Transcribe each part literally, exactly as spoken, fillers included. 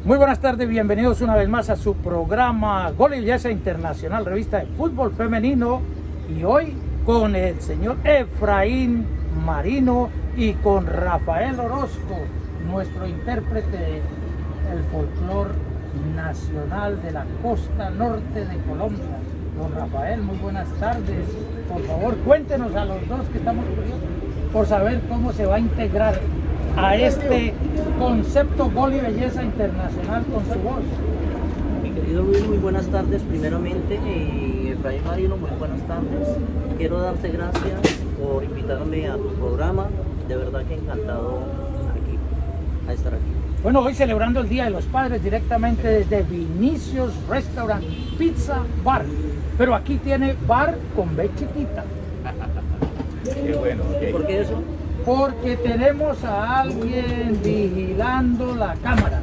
Muy buenas tardes, bienvenidos una vez más a su programa Gol y Belleza Internacional, revista de fútbol femenino, y hoy con el señor Efraín Marino y con Rafael Orozco, nuestro intérprete del folclore nacional de la costa norte de Colombia. Don Rafael, muy buenas tardes. Por favor, cuéntenos a los dos que estamos curiosos por saber cómo se va a integrar a este concepto Gol y Belleza Internacional con su voz. Mi querido Luis, muy buenas tardes primeramente. Y Efraín Marino, muy buenas tardes. Quiero darte gracias por invitarme a tu programa. De verdad que encantado aquí, a estar aquí. Bueno, hoy celebrando el Día de los Padres directamente desde Vinicius Restaurant Pizza Bar. Pero aquí tiene bar con B chiquita. Qué bueno, okay. ¿Por qué eso? Porque tenemos a alguien vigilando la cámara.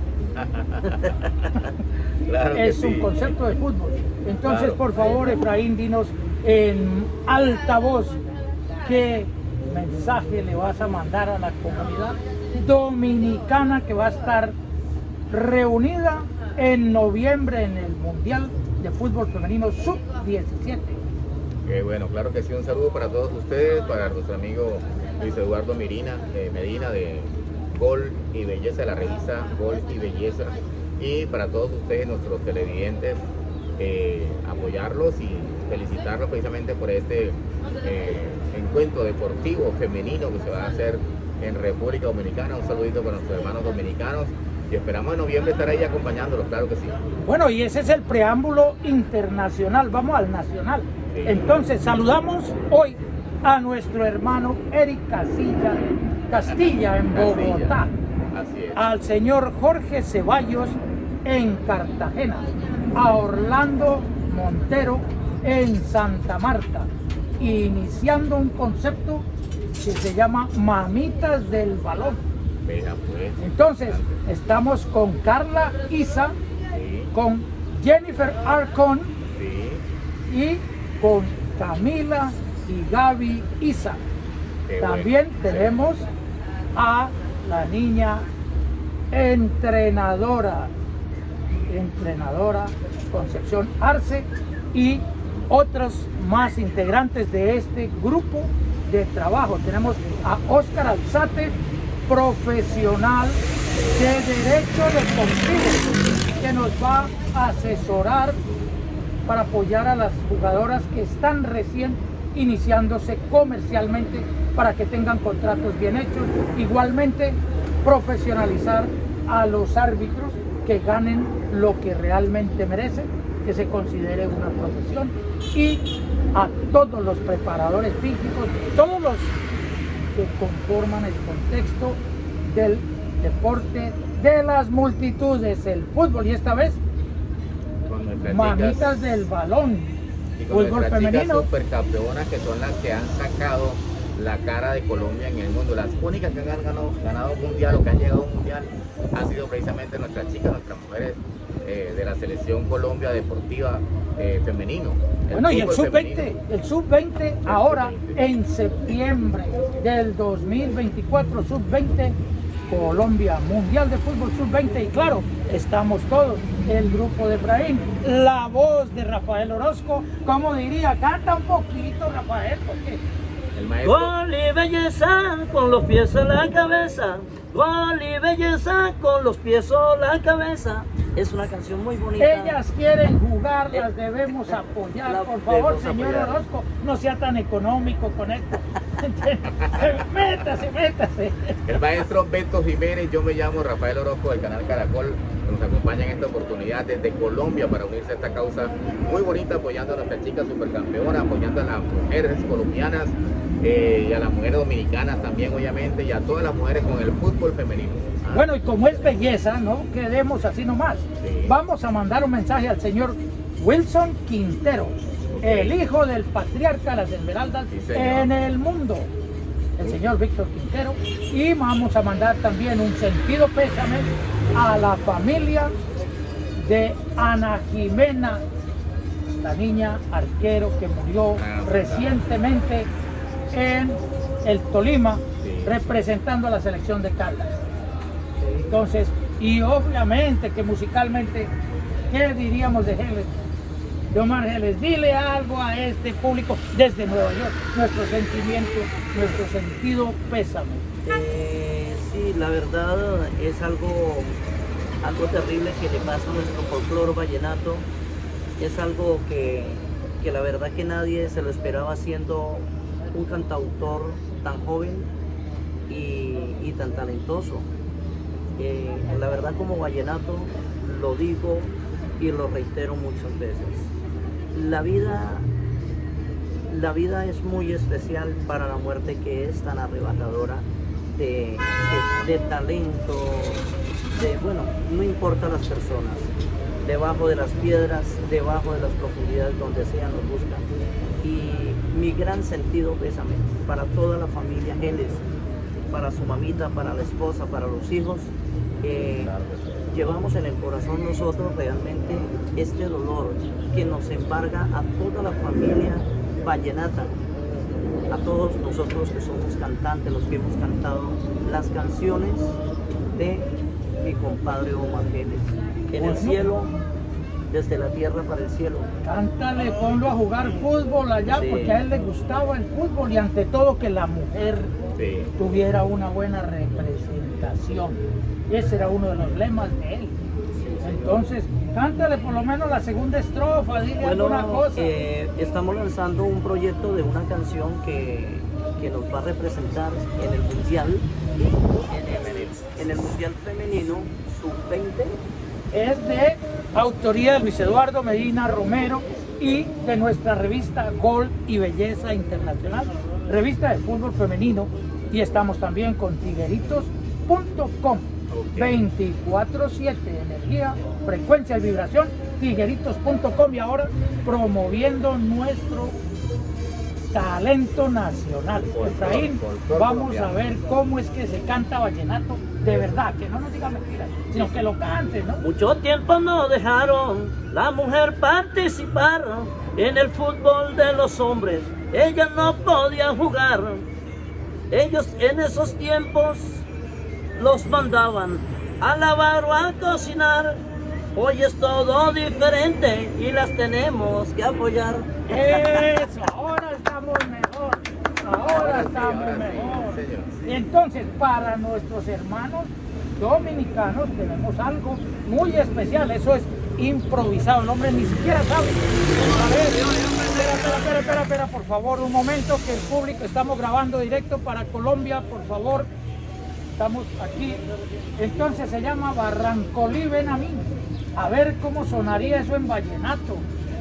Claro que Es sí. un concepto de fútbol. Entonces, Claro. por favor, Efraín, dinos en alta voz qué mensaje le vas a mandar a la comunidad dominicana que va a estar reunida en noviembre en el Mundial de Fútbol Femenino sub diecisiete. Qué bueno, claro que sí. Un saludo para todos ustedes, para nuestro amigo Luis Eduardo Mirina, eh, Medina de Gol y Belleza, de la revista Gol y Belleza, y para todos ustedes, nuestros televidentes, eh, apoyarlos y felicitarlos precisamente por este eh, encuentro deportivo femenino que se va a hacer en República Dominicana. Un saludito para nuestros hermanos dominicanos y esperamos en noviembre estar ahí acompañándolos, claro que sí. Bueno, y ese es el preámbulo internacional, vamos al nacional. Sí. Entonces, saludamos hoy a nuestro hermano Eric Casilla, Castilla en Castilla. Bogotá, Así es. al señor Jorge Ceballos en Cartagena, a Orlando Montero en Santa Marta, iniciando un concepto que se llama Mamitas del Balón. Vea pues. Entonces, estamos con Carla Isa, Sí, con Jennifer Arcon sí. y con Camila y Gaby Isa. Qué También bueno. tenemos a la niña entrenadora, entrenadora Concepción Arce y otros más integrantes de este grupo de trabajo. Tenemos a Óscar Alzate, profesional de Derecho Deportivo, que nos va a asesorar para apoyar a las jugadoras que están recién iniciándose comercialmente para que tengan contratos bien hechos. Igualmente, profesionalizar a los árbitros que ganen lo que realmente merecen, que se considere una profesión, y a todos los preparadores físicos, todos los que conforman el contexto del deporte de las multitudes, el fútbol, y esta vez Con nuestras Mamitas chicas, del Balón, y con fútbol nuestras chicas femenino. supercampeonas, que son las que han sacado la cara de Colombia en el mundo. Las únicas que han ganado, ganado un mundial o que han llegado a un mundial han sido precisamente nuestras chicas, nuestras mujeres eh, de la selección Colombia Deportiva eh, femenino. Bueno, y el fútbol sub veinte, femenino. el sub veinte ahora sub veinte. en septiembre del dos mil veinticuatro, sub veinte, Colombia, Mundial de Fútbol sub veinte, y claro, estamos todos, el grupo de Efraín, la voz de Rafael Orozco, como diría, canta un poquito Rafael, porque El maestro. Gol y belleza con los pies en la cabeza. Gol y belleza con los pies en la cabeza. Es una canción muy bonita. ellas quieren jugar, las debemos apoyar, La por favor, debemos señor apoyar. Orozco, no sea tan económico con esto. Métase, métase. El maestro Beto Jiménez, yo me llamo Rafael Orozco del canal Caracol, que nos acompaña en esta oportunidad desde Colombia para unirse a esta causa muy bonita, apoyando a nuestras chicas supercampeonas, apoyando a las mujeres colombianas eh, y a las mujeres dominicanas también, obviamente, y a todas las mujeres con el fútbol femenino. Ah, Bueno, y como es belleza, no quedemos así nomás. Sí. Vamos a mandar un mensaje al señor Wilson Quintero, Ok. el hijo del patriarca de las Esmeraldas Sí, señor. en el mundo, el señor Víctor Quintero. Y vamos a mandar también un sentido pésame a la familia de Ana Jimena, la niña arquero que murió Ah, recientemente en el Tolima, Sí. representando a la selección de Caldas. Entonces, Y obviamente que musicalmente, ¿qué diríamos de Geles? De Omar Geles, dile algo a este público desde Nueva York, nuestro sentimiento, nuestro sentido pésame. Eh, sí, la verdad es algo, algo terrible que le pasa a nuestro folclore vallenato. Es algo que, que la verdad que nadie se lo esperaba siendo un cantautor tan joven y, y tan talentoso. Eh, la verdad como vallenato lo digo y lo reitero muchas veces. La vida, la vida es muy especial para la muerte que es tan arrebatadora de, de, de talento, de, bueno, no importa las personas, debajo de las piedras, debajo de las profundidades donde sea nos buscan. Y mi gran sentido pésame para toda la familia Geles, para su mamita, para la esposa, para los hijos. Eh, llevamos en el corazón nosotros realmente este dolor que nos embarga a toda la familia vallenata, a todos nosotros que somos cantantes, los que hemos cantado las canciones de mi compadre Omar Geles. En el cielo, desde la tierra para el cielo. Cántale, ponlo a jugar fútbol allá, sí, porque a él le gustaba el fútbol y ante todo que la mujer sí. tuviera una buena representación. Ese era uno de los lemas de él. Entonces, cántale por lo menos la segunda estrofa, dile bueno, alguna cosa. Eh, estamos lanzando un proyecto de una canción que, que nos va a representar en el Mundial, en el, en el Mundial Femenino sub veinte. Es de autoría de Luis Eduardo Medina Romero y de nuestra revista Gol y Belleza Internacional, revista de fútbol femenino, y estamos también con tigueritos punto com. veinticuatro siete energía, frecuencia y vibración, tigueritos punto com, y ahora promoviendo nuestro talento nacional. Efraín, vamos a ver cómo es que se canta vallenato de verdad, que no nos diga mentiras, sino que lo cante, ¿no? Mucho tiempo no dejaron la mujer participar en el fútbol de los hombres, ella no podía jugar. Ellos en esos tiempos los mandaban a lavar o a cocinar. Hoy es todo diferente y las tenemos que apoyar. Eso, ahora estamos mejor, ahora estamos mejor. Entonces, para nuestros hermanos dominicanos tenemos algo muy especial, eso es improvisado, el hombre ni siquiera sabe. A ver, espera, espera, espera, espera, espera, por favor, un momento, que el público, estamos grabando directo para Colombia, por favor. Estamos aquí, entonces se llama Barrancolí Ven a mí. A ver cómo sonaría eso en vallenato.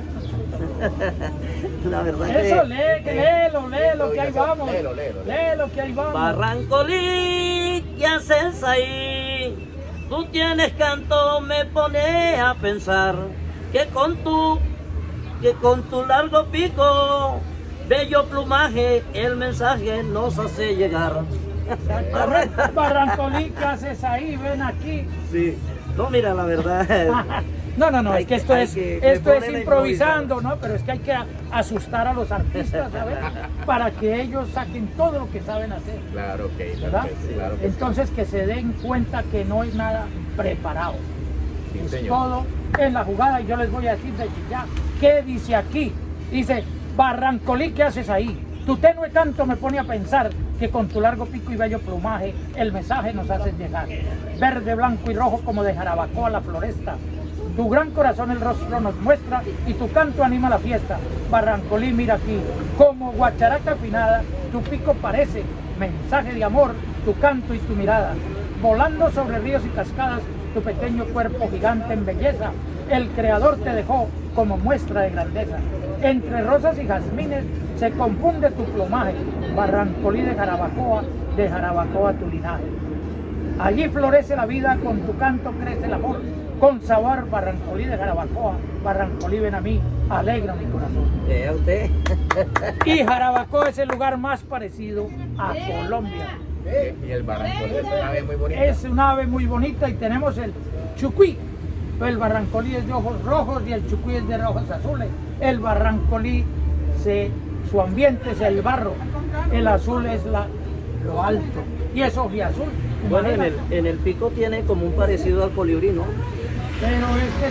La verdad eso, que... lee, que léelo, léelo, que ahí vamos. Léelo, léelo, léelo, que ahí vamos. Barrancolí, ¿qué haces ahí? Tú tienes canto, me pone a pensar que con tu, que con tu largo pico, bello plumaje, el mensaje nos hace llegar. Barrancolí, ¿qué haces ahí? Ven aquí. Sí. No, mira, la verdad. No, no, no, hay, es que esto es, que, esto es improvisando, ¿no? Pero es que hay que asustar a los artistas, ¿sabes? Para que ellos saquen todo lo que saben hacer. Claro que sí, ¿verdad? Claro que Entonces sí. Que se den cuenta que no es nada preparado. Sí, es señor. todo en la jugada, y yo les voy a decir desde ya, ¿qué dice aquí? Dice, Barrancolí, ¿qué haces ahí? Tu tenue canto me pone a pensar que con tu largo pico y bello plumaje el mensaje nos hace llegar. Verde, blanco y rojo como de Jarabacoa la floresta. Tu gran corazón el rostro nos muestra y tu canto anima la fiesta. Barrancolí, mira aquí, como guacharaca afinada, tu pico parece mensaje de amor, tu canto y tu mirada. Volando sobre ríos y cascadas, tu pequeño cuerpo gigante en belleza, el creador te dejó como muestra de grandeza. Entre rosas y jazmines se confunde tu plumaje, Barrancolí de Jarabacoa, de Jarabacoa tu linaje. Allí florece la vida, con tu canto crece el amor, con sabor Barrancolí de Jarabacoa, Barrancolí ven a mí, alegra mi corazón. ¿Eh, usted? Y Jarabacoa es el lugar más parecido a Colombia. Y el Barrancolí es una ave muy bonita. Es una ave muy bonita, y tenemos el chucuí. El Barrancolí es de ojos rojos y el chucuí es de ojos azules. El Barrancolí, se, su ambiente es el barro, el azul es la, lo alto, y es ojiazul. Bueno, en el, en el pico tiene como un parecido al colibrí, ¿no? Pero este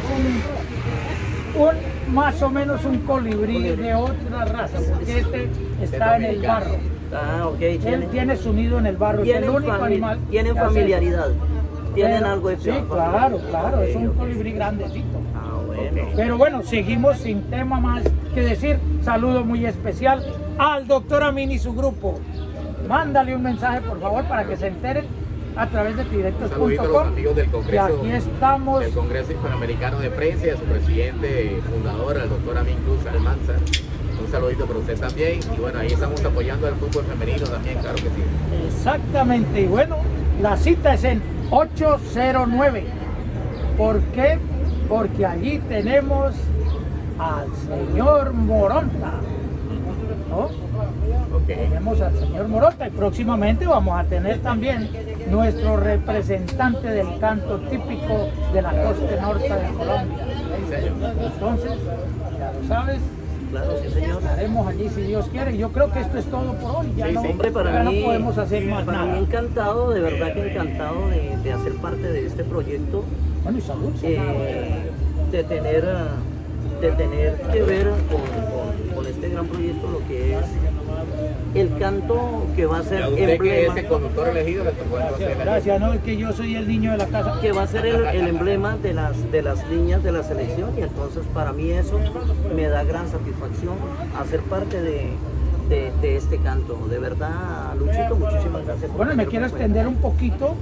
es un, un más o menos un colibrí, colibrí de otra raza, porque este está en el barro. Ah, ok. Él tiene, tiene su nido en el barro, es el único animal. Tienen familiaridad, tienen pero, algo de sí, claro, claro, okay, es un okay. colibrí grandecito. Ah, bueno. Pero bueno, seguimos sin tema más que decir. Saludo muy especial al doctor Amin y su grupo. Mándale un mensaje, por favor, para que se enteren a través de directos punto com. Un saludito a los amigos del Congreso, y aquí estamos, del Congreso Hispanoamericano de Prensa y a su presidente fundador, el doctor Amin Cruz Almanza. Un saludito para usted también. Y bueno, ahí estamos apoyando al fútbol femenino también, claro que sí. Exactamente. Y bueno, la cita es en ocho cero nueve. ¿Por qué? Porque allí tenemos al señor Moronta, ¿no? Okay. Tenemos al señor Moronta y próximamente vamos a tener también nuestro representante del canto típico de la costa norte de Colombia. Entonces, ya lo sabes. Claro, sí, señor. Estaremos allí si Dios quiere. Yo creo que esto es todo por hoy. Ya, sí, no, sí. Hombre, para ya mí, no podemos hacer más para nada. mí encantado, de verdad que encantado de, de hacer parte de este proyecto. Bueno, y salud. Eh, de tener, de tener que ver con, con, con este gran proyecto lo que es el canto que va a ser usted emblema, que es el conductor elegido, le tocó gracias, gracias, no, es que yo soy el niño de la casa, que va a ser el, el emblema de las de las niñas de la selección, y entonces para mí eso me da gran satisfacción hacer parte de, de, de este canto. De verdad, Luchito, muchísimas gracias. Bueno, me quiero extender un poquito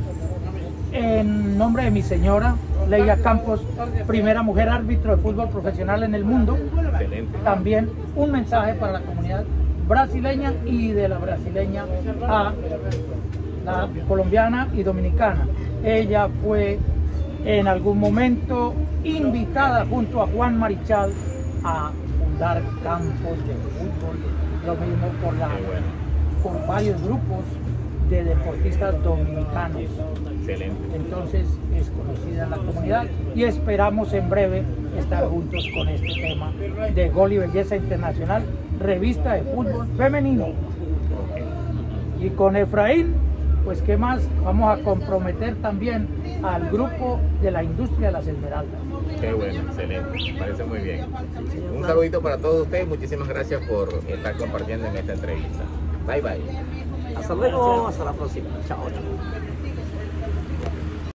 en nombre de mi señora Leia Campos, primera mujer árbitro de fútbol profesional en el mundo. Excelente. También un mensaje para la comunidad brasileña y de la brasileña a la colombiana y dominicana. Ella fue en algún momento invitada junto a Juan Marichal a fundar campos de fútbol, lo mismo por, la, por varios grupos de deportistas dominicanos. Excelente. Entonces es conocida en la comunidad y esperamos en breve estar juntos con este tema de Gol y Belleza Internacional, revista de fútbol femenino. Y con Efraín, pues qué más, vamos a comprometer también al grupo de la industria de las esmeraldas. Qué bueno, excelente, me parece muy bien. Un saludito para todos ustedes, muchísimas gracias por estar compartiendo en esta entrevista. Bye bye. Hasta luego, hasta la próxima. Chao, chao.